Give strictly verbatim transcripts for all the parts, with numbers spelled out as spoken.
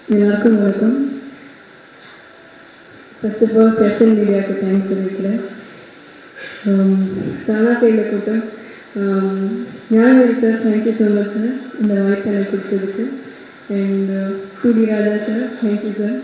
எல்லாருக்கும் வணக்கம். First of all Prasan மீடியாவுக்கு தேங்க்ஸ் சொல்லிக்கிறேன். தானா செய்த கூட்டம் Gnanavel sir, thank you so much sir இந்த வாய்ப்பை எனக்கு கொடுத்ததுக்கு. And T T Raja sir, thank you sir.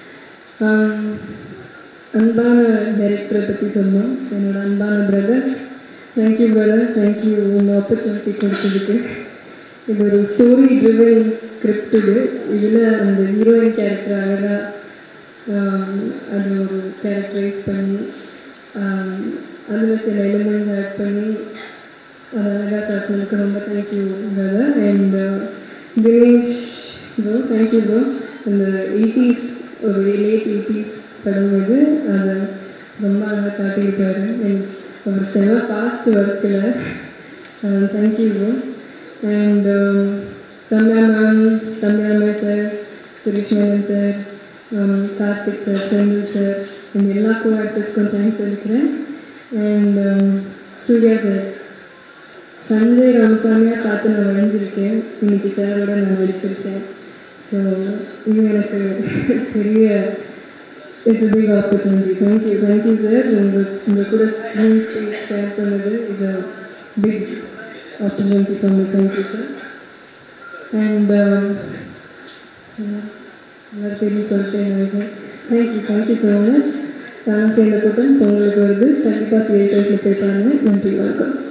அன்பான டைரக்டரை பற்றி சொன்னோம். என்னோட அன்பான பிரதர், தேங்க்யூ பிரதர், தேங்க்யூ இந்த ஆப்பர்ச்சுனிட்டி கொடுத்ததுக்கு. இது ஒரு ஸ்டோரி ட்ரிவன் ஸ்கிரிப்ட். இது இதில் அந்த ஹீரோயின் கேரக்டர் அழகாக அது ஒரு கேரக்டரைஸ் பண்ணி அதில் சில எலிமெண்ட்ஸ் ஆட் பண்ணி அதை அழகாக காட்டினதுக்கு ரொம்ப thank you brother. And Dinesh bro, thank you bro. அந்த எயிட்டிஸ் ஒரு லேட் எயிட்டிஸ் படம் இது, அதை ரொம்ப அழகாக காட்டியிருப்பாரு. அண்ட் ஒரு செம ஃபாஸ்ட் ஒர்க்கில் thank you bro. And um, Ramya ma'am, Ramya ma'am sir, Suresh Menon sir, um, Karthik sir, Chandil sir, and all co-actors को thanks சொல்லிக்கிறேன். And um, Surya sir, Sanjay ராமசாமியா பார்த்து நான் வரைஞ்சிருக்கேன், இன்னைக்கு சாரோட நான் நடிச்சிருக்கேன். ஸோ இது எனக்கு பெரிய it's a big opportunity. Thank you, thank you sir. உங்கள் உங்கள் கூட ஸ்க்ரீன் ஸ்பேஸ் ஷேர் பண்ணது is a big opportunity for me. Thank you sir. And எல்லாரும் பேரும் சொல்லிட்டேன் நினைக்கிறேன். Thank you thank you so much. நான் சேர்ந்த கூட்டம் உங்களுக்கு வருது. கண்டிப்பாக தியேட்டர்ஸில் போய் பாருங்கள். நன்றி, வணக்கம்.